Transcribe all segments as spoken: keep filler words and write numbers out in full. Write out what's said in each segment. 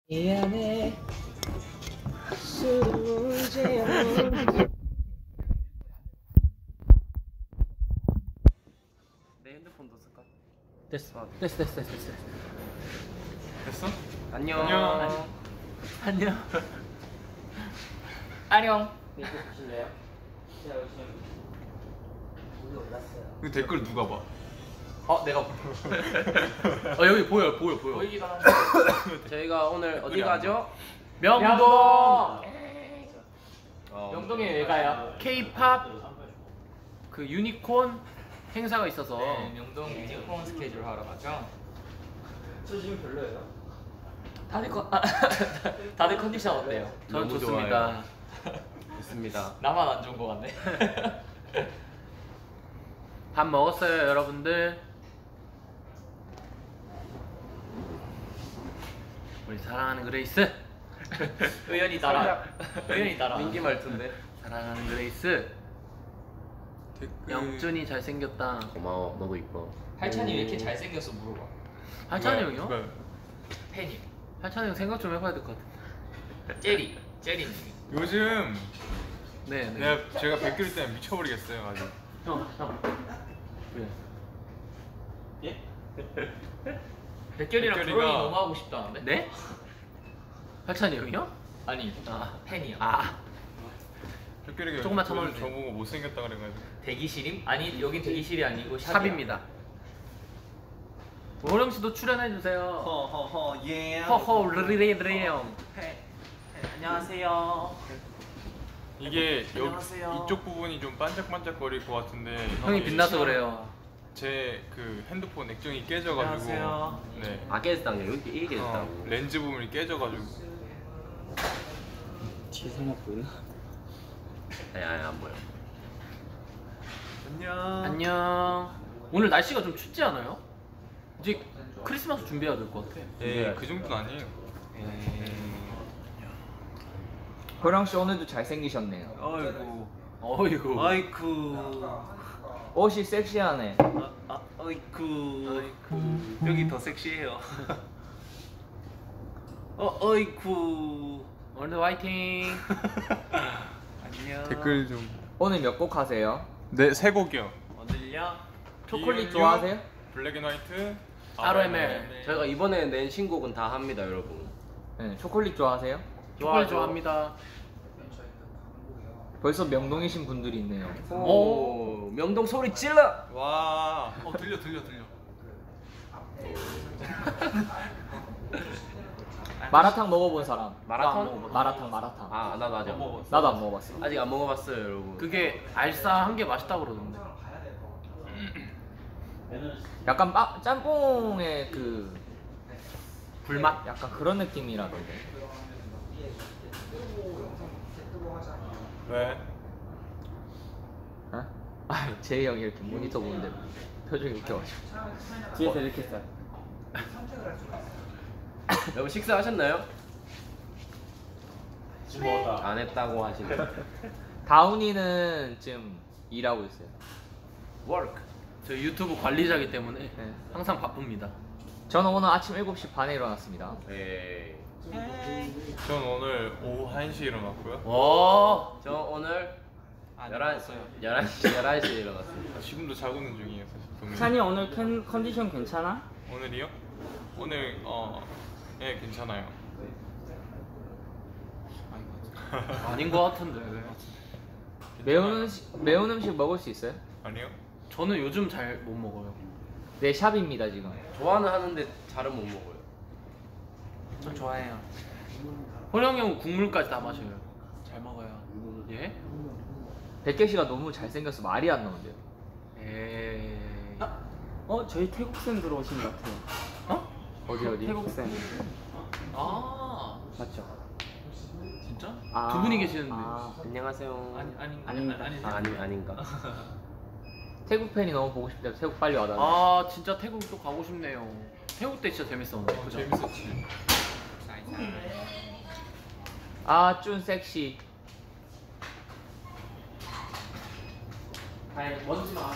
미안해 술은 문제야. 내 핸드폰도 쓸까? 됐어. 아, 됐어 됐어 됐어 됐어. 됐어? 안녕. 안녕. 안녕. 안녕. 이거 보실래요? 제가 요즘 물이 올랐어요. 그 댓글 누가 봐? 어, 내가 어 여기 보여 보여 보여. 보이기도 하는데. 저희가 오늘 어디 가죠? 명동. 명동. 어, 명동에 왜 가요? K-팝 그 유니콘 행사가 있어서. 네, 명동 유니콘 스케줄 하러 가죠. 저 지금 별로예요. 다들 컨 아, 다들 컨디션 어때요? 저는 좋습니다. 좋습니다. 나만 안 좋은 거 같네. 밥 먹었어요, 여러분들? 우리 사랑하는 그레이스. 의연이 따라. 의연이 따라. 민기 말투인데. 사랑하는 그레이스. 댓글. 영준이 잘생겼다. 고마워. 너도 이뻐. 할찬이 왜 이렇게 잘생겼어 물어봐. 할찬이 형이요? 누가? 팬이. 할찬이 형 생각 좀 해봐야 될 것 같아. 제리. 제리. 요즘 네, 네. 내가 제가 백길 때문에 미쳐버리겠어요 아주. 형, 형. 왜? 예? 백결이랑 백결이가- 결혼이 너무 하고 싶다는데? 네? 할찬이 형이요? 아니. 아, 팬이야. 아. 백길이가 조금만 요즘 참아주세요. 저보고 못생겼다 그래가지고. 대기실임? 아니 여긴 대기실이 아니고 샵이야. 샵입니다. 오령 씨도 출연해 주세요. 허허허 예. 허허 르리레리 형. 안녕하세요. 이게 여기 안녕하세요. 이쪽 부분이 좀 반짝반짝거릴 것 같은데 형이 빛나서 그래요. 제 그 핸드폰 액정이 깨져가지고 안녕하세요. 네 아 깨졌다고 여기 이게 어, 깨졌다고. 렌즈 부분이 깨져가지고 뒤에 설마 보이나? 아니 아니 안 보여. 안녕. 안녕. 오늘 날씨가 좀 춥지 않아요? 이제 크리스마스 준비해야 될 것 같아. 예, 그 정도는 아니에요. 호령 씨 오늘도 잘생기셨네요. 아이고. 어이구. 아이쿠. 옷이 섹시하네. 아, 아 아이쿠. 아이쿠. 여기 더 섹시해요. 어 어이쿠. 오늘도 화이팅. 안녕. 댓글 좀. 오늘 몇 곡 하세요? 네, 세 곡이요. 오늘요? 초콜릿 비유유, 좋아하세요? 블랙앤화이트, 알오엠엘. 저희가 이번에 낸 신곡은 다 합니다, 여러분. 네. 초콜릿 좋아하세요? 초콜릿 좋아합니다. 벌써 명동이신 분들이 있네요. 오, 명동 소리 찔러. 와. 어 들려 들려 들려. 마라탕 먹어본 사람? 마라톤? 마라탕 마라탕. 아, 나도 아직 안 먹어봤어. 나도 안 먹어봤어. 아직 안 먹어봤어요, 여러분. 그게 알싸한 게 맛있다고 그러던데. 약간 빠, 짬뽕의 그 불맛? 약간 그런 느낌이라던데. 왜? 어? 아, 제이 형이 이렇게 모니터 보는데 표정이 웃겨가지고. 뒤에서 이렇게 써. 여러분 식사하셨나요? 먹었다. 안 했다고 하시네. 다운이는 지금 일하고 있어요. Work. 저 유튜브 관리자기 때문에 네. 항상 바쁩니다. 저는 오늘 아침 일곱 시 반에 일어났습니다. 에이. 전 오늘 오후 한 시에 일어났고요. 와. 저 오늘 안 열한 시 열한 시 열한 시에 일어났습니다. 지금도 자고 있는 중이에요, 사실. 동네. 찬이 오늘 컨, 컨디션 괜찮아? 오늘이요? 오늘 어, 예, 괜찮아요. 아닌 것 같은데. 매운 음식 매운 음식 먹을 수 있어요? 아니요? 저는 요즘 잘 못 먹어요. 네, 샵입니다 지금. 좋아는 하는데 잘은 못 먹어요. 전 좋아해요. 호령 형 국물까지 다 마셔요. 잘 먹어요. 예? 백개 씨가 너무 잘생겨서 말이 안 나온대요. 에이. 어? 저희 태국생 들어오신 것 같아요. 어? 어디 어디? 태국생. 아. 맞죠? 진짜? 아. 두 분이 계시는데. 아, 안녕하세요. 아니 아니 아닙니다. 아니. 아, 아니 아닌가? 태국 팬이 너무 보고 싶대요. 태국 빨리 와달라. 아 진짜 태국도 가고 싶네요. 태국 때 진짜 재밌었는데. 어, 그죠? 재밌었지. 아, 쭌 섹시. 아니 먼지만.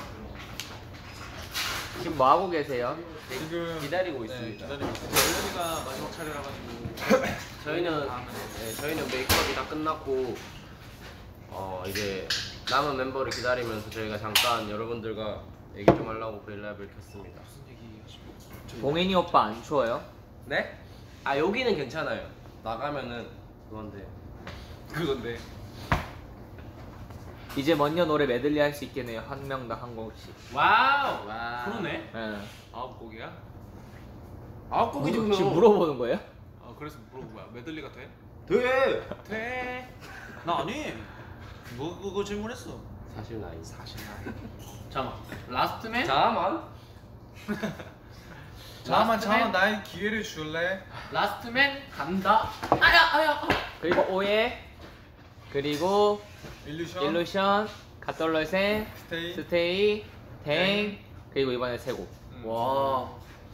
지금 뭐 하고 계세요? 지금 기다리고 네, 있습니다. 기다리고 있어요. 우리가 마지막 차례라 가지고 저희는 네, 저희는 메이크업이 다 끝났고 어 이제 남은 멤버를 기다리면서 저희가 잠깐 여러분들과 얘기 좀 하려고 브이라이브를 켰습니다. 봉인이 오빠 안 추워요? 네? 아 여기는 괜찮아요. 나가면은 그건데. 그건데. 이제 먼저 노래 메들리 할 수 있겠네요. 한 명당 한 곡씩. 와우. 와. 그러네. 네. 아홉 곡이야? 아홉 곡이지 그러면. 지금 물어보는 거예요? 아 그래서 물어본 거야. 메들리가 돼? 돼. 돼. 나 아니. 뭐 그거 질문했어? 사실 나이. 사실 나이. 잠깐. 라스트맨. 자만. 잠깐만 라스트맨? 잠깐만 나의 기회를 줄래? 라스트맨 간다. 아야 아야. 그리고 오예. 그리고 일루션. 일루션, 갓돌러센, 스테이. 스테이, 댕, 그리고 이번에 세 곡. 음. 와.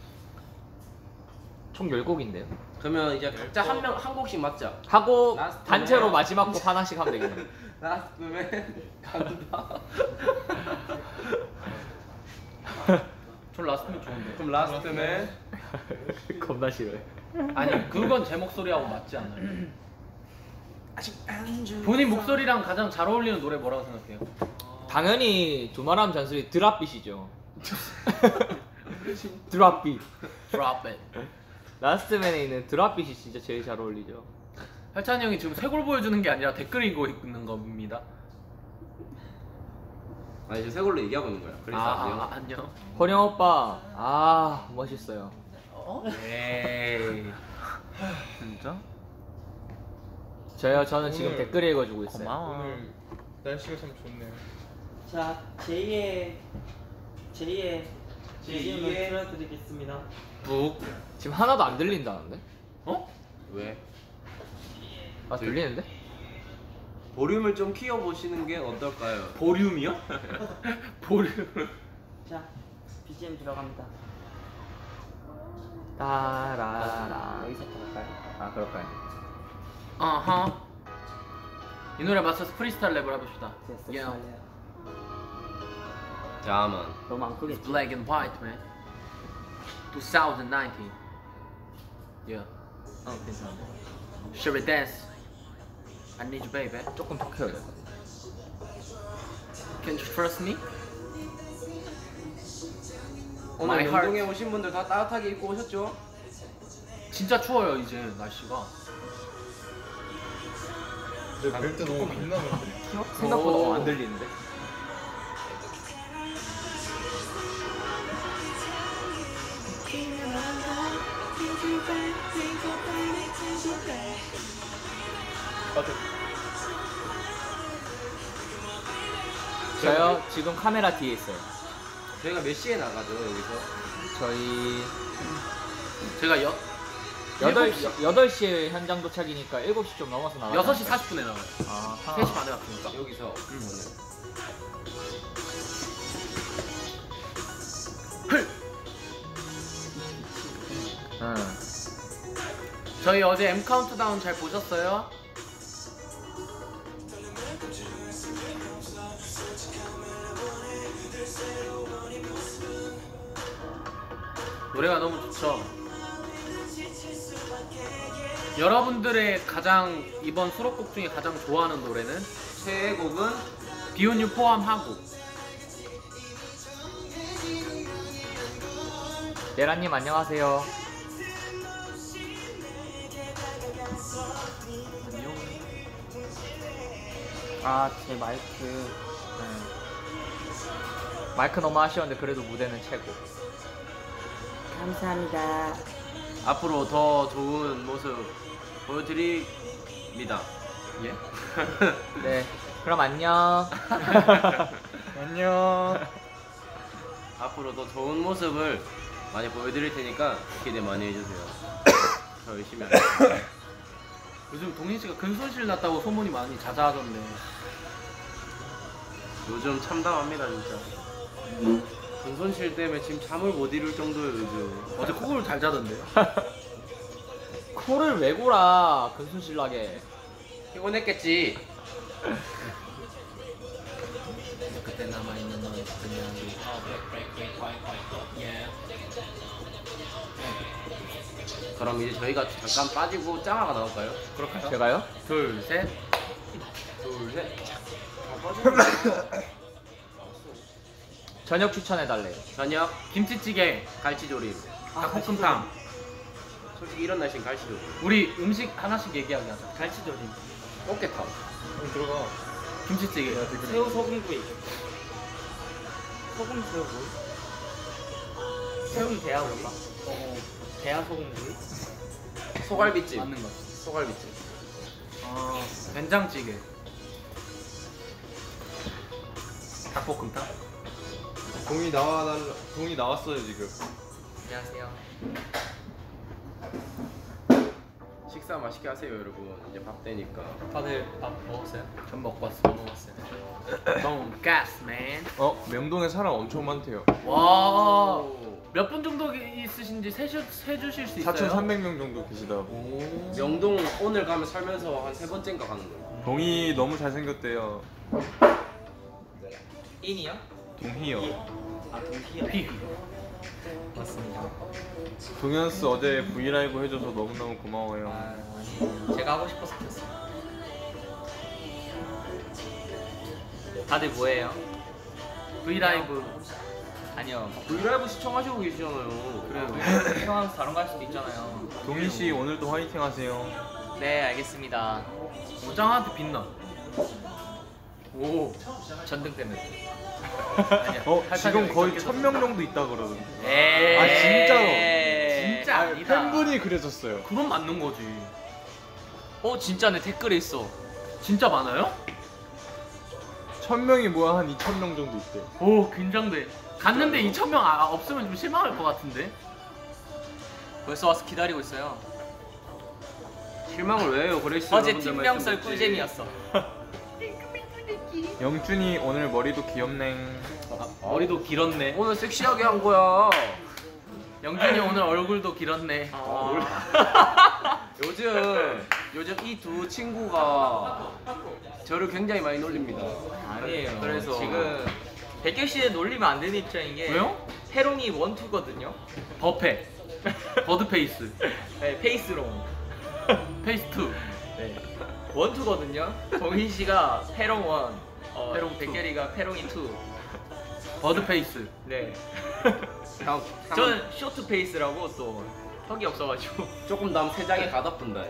총 열 곡인데요. 그러면 이제 각자 한 명 한 곡씩 맞자. 하고 라스트맨. 단체로 마지막 곡 하나씩 하면 되겠네요. 라스트맨 간다. 전 라스트맨 좋은데. 그럼 라스트맨. 겁나 싫어요. 아니 그건 제 목소리하고 맞지 않나요? 본인 목소리랑 가장 잘 어울리는 노래 뭐라고 생각해요? 당연히 두말하면 잔소리 드랍빗이죠. 드랍빗. Drop it. 라스트맨에 있는 드랍빗이 진짜 제일 잘 어울리죠. 혈찬이 형이 지금 쇄골 보여주는 게 아니라 댓글 읽고 있는 겁니다. 아니 지금 새 걸로 얘기하고 있는 거야. 그래서 아, 안 돼요. 아, 안녕. 호령 오빠, 아 멋있어요. 어? 에이. 진짜? 저요, 저는 지금 오늘- 댓글 읽어주고 있어요. 고마워. 오늘 날씨가 참 좋네요. 자, 제이의 제이의 제이의 제이의 틀어드리겠습니다. 북. 지금 하나도 안 들린다는데? 어? 왜? 아 들리는데? 볼륨을 좀 키워 보시는 게 어떨까요? 보륨이요? 보륨. 자, 비지엠 들어갑니다. 따라라. 여기서부터 갈까요? 아 그럴까요? 아하. 이 노래 맞춰서 프리스타일 랩을 해봅시다. 됐어, Yeah. 빨리요. 자만. 너무 안 It's 크겠지? black and white, man. twenty nineteen. Yeah. 어 괜찮은데? Should we dance? I need you, baby. 조금 더 켜야 될 것 같아. Can you trust me? 오늘 My heart. 명동에 오신 분들 다 따뜻하게 입고 오셨죠? 진짜 추워요 이제 날씨가. 내 벨트 너무 빛나는데. 생각보다 오. 안 들리는데? 저요 지금 카메라 뒤에 있어요. 저희가 몇 시에 나가죠 여기서? 저희 제가 여 여덟 일곱 시. 여덟 시에 현장 도착이니까 일곱 시 좀 넘어서 나가요. 여섯 시 사십 분에 나와요. 아, 세 시 반에 왔으니까. 여기서 오늘. 응. 저희 어제 M 카운트다운 잘 보셨어요? 노래가 너무 좋죠. 여러분들의 가장 이번 수록곡 중에 가장 좋아하는 노래는 새 곡은 비욘유 포함하고 예라님 안녕하세요. 아, 제 마이크. 응. 마이크 너무 아쉬웠는데 그래도 무대는 최고. 감사합니다. 앞으로 더 좋은 모습 보여드립니다. 예? 네. 그럼 안녕. 안녕. 앞으로 더 좋은 모습을 많이 보여드릴 테니까 기대 많이 해주세요. 더 열심히 하겠습니다. 요즘 동인 씨가 근손실 났다고 소문이 많이 자자하던데. 요즘 참담합니다 진짜. 근손실 때문에 지금 잠을 못 이룰 정도예요 요즘. 어제 코골 잘 자던데요? 코를 왜 골아 근손실나게. 피곤했겠지. 그때 남아있는 너의 그냥 그럼 이제 저희가 잠깐 빠지고 짱아가 나올까요? 그럴까요? 제가요? 둘, 셋. 둘, 셋. 저녁 추천해 달래요. 저녁 김치찌개, 갈치조림. 닭볶음탕. 솔직히 이런 날씨는 갈치조림. 우리 음식 하나씩 얘기하게 하자. 갈치조림. 꽃게탕. 형 들어가. 김치찌개. 새우 소금구이. 소금 새우구이. 새우 대하구이. 대하 소금구이. 소갈비찜. 맞는 거. 소갈비찜. 어, 된장찌개. 닭볶음탕. 동이 나와 동이 나왔어요 지금. 안녕하세요. 식사 맛있게 하세요 여러분. 이제 밥 되니까. 다들 밥 먹었어요? 전 먹고 왔어. 먹었어요. 돈가스 맨. 어 명동에 사람 엄청 많대요. 와. 몇 분 정도 있으신지 세주, 세주실 수 있어요? 사천삼백 명 정도 계시다고. 오. 명동 오늘 가면 살면서 한 세 번째인가 가는 거예요. 동이 너무 잘생겼대요. 인이요? 동희요. 아 동피야. 피. 맞습니다. 동현스 어제 브이라이브 해줘서 너무너무 고마워요. 아, 아니, 제가 하고 싶어서 켰어요. 다들 뭐해요? 브이라이브. 아니요. 브이라이브 시청하시고 계시잖아요. 그래요. 상황에서 다른 거 할 수도 있잖아요. 동희 씨 오늘도 화이팅 하세요. 네, 알겠습니다. 오장한테 빛나. 오. 전등 때문에. 아니야. 어 지금 할머니가 거의 이렇게 천 명 정도 있다 그러던데. 에이. 아, 진짜로? 진짜 아니다. 팬분이 그러셨어요. 그건 맞는 거지. 어, 진짜네. 댓글에 있어. 진짜 많아요? 천 명이 뭐야 한 이천 명 정도 있대. 오, 긴장돼. 갔는데 이천 명 아, 없으면 좀 실망할 것 같은데. 벌써 와서 기다리고 있어요. 실망을 왜 해요? 그레이스 어제 여러분들 팀명설 말씀 듣지. 꿀잼이었어. 영준이 오늘 머리도 귀엽네. 머리도 길었네. 오늘 섹시하게 한 거야. 영준이 오늘 얼굴도 길었네. 아. 요즘 요즘 이 두 친구가 저를 굉장히 많이 놀립니다. 아니에요. 그래서 지금 백개 씨에 놀리면 안 되는 입장인 게 왜요? 페롱이 원투거든요. 버페. 버드페이스. 네, 페이스롱. 페이스2. 네. 원투거든요. 동희 씨가 페롱 원, 어, 페롱 투. 백결이가 페롱이 투. 버드페이스. 네. 형, 형 저는 쇼트 페이스라고 또 턱이 없어가지고. 조금 더 하면 세 장에 가다푼다.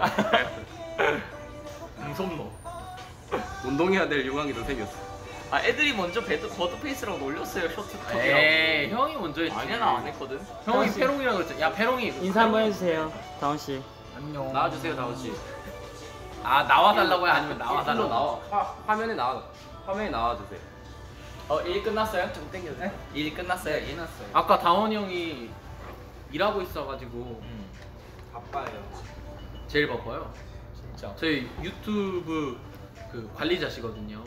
무섭노. 운동해야 될 유광이 더 생겼어. 아, 애들이 먼저 베드, 버드 페이스라고 놀렸어요. 쇼트 턱이라고. 에이, 형이 먼저 했지. 아니야, 나 안 했거든. 형이 페롱이라고 했잖아. 야, 페롱이. 인사 한번 해주세요. 다운 씨. 안녕. 나와주세요, 다원 씨. 아, 나와달라고요? 아니면 일로 나와달라고? 나와. 화, 화면에 나와. 화면에 나와주세요. 어, 일 끝났어요? 좀 땡겨주세요. 일 끝났어요. 일. 끝났어요. 아까 다원이 형이 일하고 있어가지고 음, 바빠요. 제일 바빠요. 진짜. 저희 유튜브 그 관리자시거든요.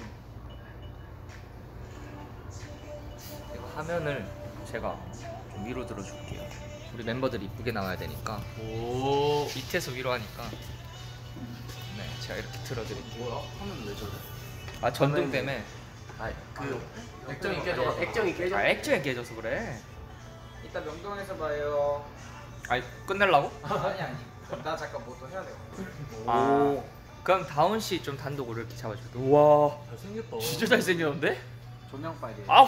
이거 화면을 제가 좀 위로 들어줄게요. 우리 멤버들이 이쁘게 나와야 되니까. 오. 밑에서 위로 하니까. 네, 제가 이렇게 들어드릴게요. 뭐야? 화면 왜 저래? 아, 전등 때문에. 아, 그 액정이 깨져. 액정이 깨져. 아, 액정이 깨져서 그래. 이따 명동에서 봐요. 아니, 끝내려고? 아니 아니. 나 잠깐 뭐 또 해야 돼요. 아, 그럼 다운 씨 좀 단독으로 이렇게 잡아줄게. 우와, 잘생겼다. 진짜 잘생겼는데? 조명 빨리. 아우.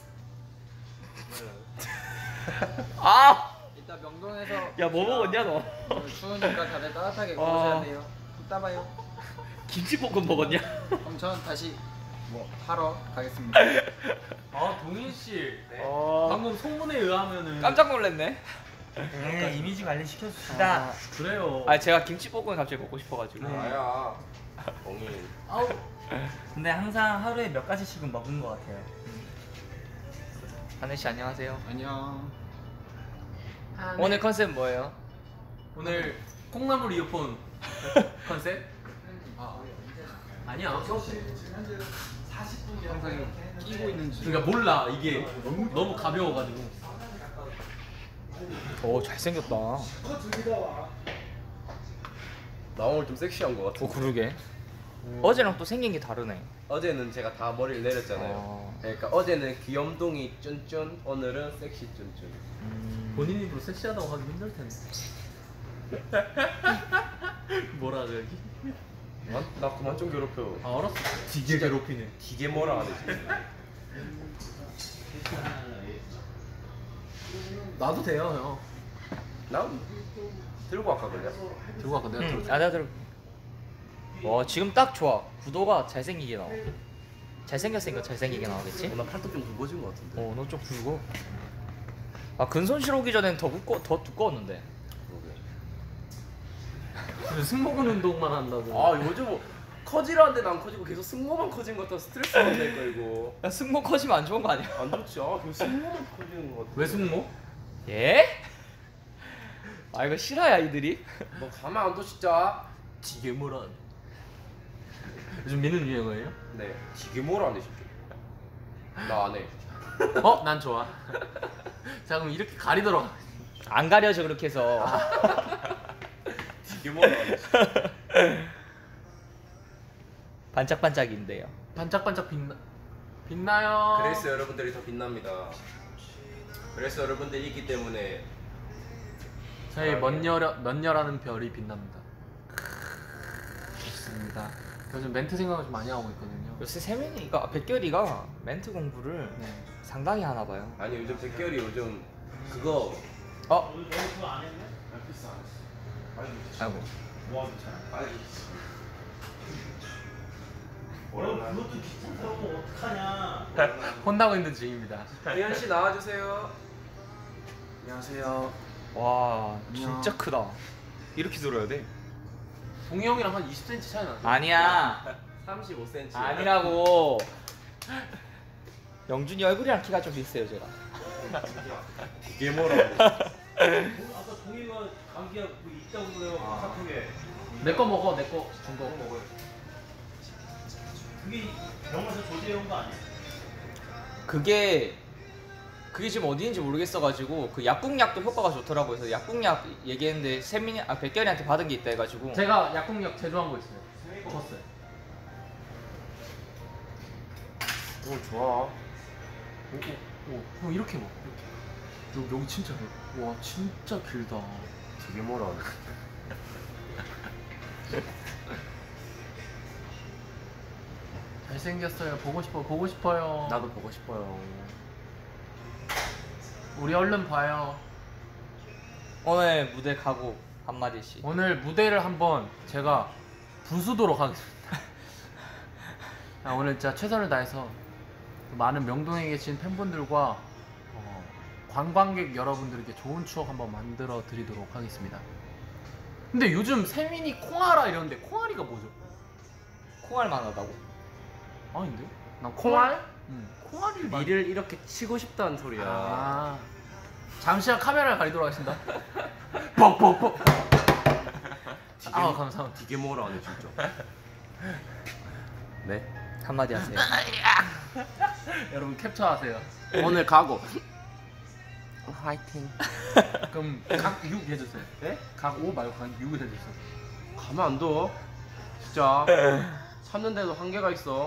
아. 이따 명동에서. 야, 뭐 먹었냐 너? 오늘 추우니까 다들 따뜻하게 와. 구우셔야 돼요. 이따 봐요. 김치볶음 먹었냐? 그럼 전 다시 뭐 하러 가겠습니다. 아, 동인 씨. 어. 방금 소문에 의하면은 깜짝 놀랐네. 네, 이미지 관리 시켰어. 나. 그래요. 아, 제가 김치볶음 갑자기 먹고 싶어가지고. 나야. 공인. 아우. 근데 항상 하루에 몇 가지씩은 먹은 것 같아요. 하늘 씨 안녕하세요. 안녕. 오늘 컨셉 뭐예요? 오늘 콩나물 이어폰 컨셉? 아, 아니야. 항상 끼고 있는 중. 그러니까 몰라 이게 너무 가벼워가지고. 오, 잘생겼다. 나 오늘 좀 섹시한 것 같아. 오, 그러게. 어제랑 또 생긴 게 다르네. 어제는 제가 다 머리를 내렸잖아요. 어. 그러니까 어제는 귀염둥이 쭌쭌, 오늘은 섹시 쭌쭌. 음. 본인 입으로 섹시하다고 하기 힘들 텐데. 뭐라 저기? 나, 나 그만 좀 괴롭혀. 아 알았어. 되게 괴롭히네. 기계 뭐라 하네 진짜. 나도 돼요 형. 나 들고 갈까 그래? 들고 갈까 내가 응, 들어. 아 내가 들어. 와 지금 딱 좋아. 구도가 잘생기게 나와. 잘생겼으니까 잘생기게 나오겠지? 나 팔뚝 좀 굵어진 것 같은데. 어, 너 좀 굵어. 아 근손실 오기 전엔 더 두꺼 더 두꺼웠는데. 승모근 운동만 한다고. 아 요즘 뭐 커지라는데 난 커지고 계속 승모만 커진 것 같아. 스트레스 받는 거 이거. 야 승모 커지면 안 좋은 거 아니야? 안 좋지. 아 계속 승모만 커지는 것 같아. 왜 승모? 예? 아 이거 싫어야 이들이? 너 가만 안 둬 진짜. 되게 뭐라. 요즘 미는 유행어예요? 네. 기계 뭐라 하네 진짜. 나 안 해. 어? 난 좋아. 자 그럼 이렇게 가리도록. 안 가려져 그렇게 해서. 기계 뭐라 하네. 반짝반짝인데요. 반짝반짝 빛나 빛나요. 그래서 여러분들이 더 빛납니다. 그래서 여러분들이 있기 때문에 저희 먼여라 먼여라는 별이 빛납니다. 좋습니다. 요즘 멘트 생각을 좀 많이 하고 있거든요. 요새 세민이가 백결이가 멘트 공부를 네. 상당히 하나 봐요. 아니 요즘 백결이 요즘 그거 어? 아이고. 혼나고 있는 중입니다. 혜연 씨 나와주세요. 안녕하세요. 와 진짜 크다. 이렇게 들어야 돼? 동희 형이랑 한 이십 센티미터 차이 나죠? 아니야. 삼십오 센티미터. 아니라고. 영준이 얼굴이랑 키가 좀 비슷해요 제가. 기계 뭐라 하네. 아까 동이가 감기약 뭐 있다고 그래요. 카톡에. 내 거 먹어, 내 거 준 거 먹어요. 그게 병원에서 조제해온 거 아니야? 그게 그게 지금 어디인지 모르겠어가지고 그 약국약도 효과가 좋더라고. 그래서 약국약 얘기했는데 세민이 아 백결이한테 받은 게 있다 해가지고. 제가 약국약 제조한 거 있어요. 먹었어요. 오 좋아. 오, 오, 오, 형 이렇게 먹어. 이렇게. 여기, 여기 진짜 길. 와, 진짜 길다. 기계 뭐라 하네. 잘생겼어요. 보고 싶어, 보고 싶어요. 나도 보고 싶어요. 우리 얼른 봐요. 오늘 무대 가고 한마디씩. 오늘 무대를 한번 제가 부수도록 하겠습니다. 아, 오늘 진짜 최선을 다해서 많은 명동에 계신 팬분들과 어, 관광객 여러분들에게 좋은 추억 한번 만들어 드리도록 하겠습니다. 근데 요즘 세민이 콩알아 이러는데 콩알이가 뭐죠? 콩알만 하다고. 아닌데? 난 콩알? 응. 콩알이 맞... 니를 이렇게 치고 싶다는 소리야. 아. 잠시만 카메라를 가리도록 하겠습니다. 뻑뻑뻑. 아 감사합니다. 기계 뭐라 하네 진짜. 네. 한마디 하세요. 여러분 캡처하세요. 오늘 가고. 화이팅. 그럼 각 육 해주세요. 네? 각 오 말고 각 육 해주세요. 가만 안 둬. 진짜. 참는데도 한계가 있어.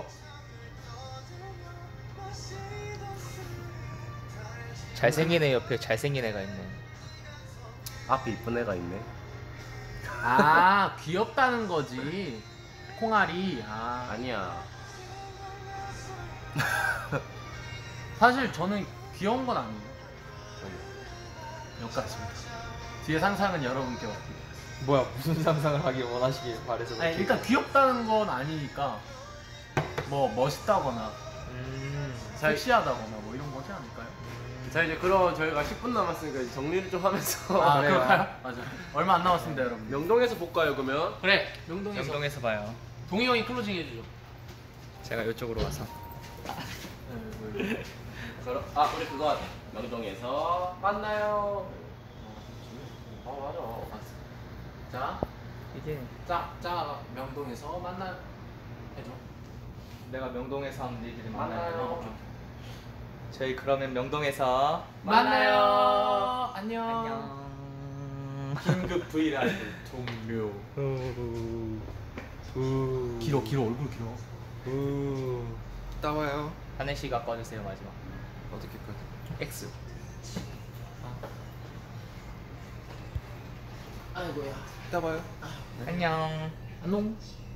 잘생긴 애 옆에 잘생긴 애가 있네. 앞에 이쁜 애가 있네. 아 귀엽다는 거지. 콩알이. 아 아니야. 사실 저는 귀여운 건 아니에요. 여기까지입니다. 뒤에 상상은 여러분께 맡깁니다. 뭐야 무슨 상상을 하길 원하시길 바래서. 아니 일단 귀엽다는 건 아니니까 뭐 멋있다거나 음. 섹시하다거나 뭐 이런 거지 않을까요? 자 이제 그럼 저희가 십 분 남았으니까 이제 정리를 좀 하면서 아 그래요. 그럴까요? 맞아. 얼마 안 남았습니다 여러분. 명동에서 볼까요 그러면? 그래 명동에서 영동에서 봐요. 동희 형이 클로징 해주죠. 제가 이쪽으로 와서. 그럼 아 우리 그거 명동에서 만나요. 어 맞아. 자, 이제 짜, 짜 명동에서 만나요. 해줘. 내가 명동에서 하면 니들이 만나요. 만나요. 저희 그러면 명동에서 만나요. 안녕. 안녕. 긴급 브이라이브 종료. 길어 길어 얼굴 길어. 따와요. 한혜 씨가 꺼주세요 마지막. 어떻게 끝? X. 아이고야. 이따 봐요. 안녕. 안녕.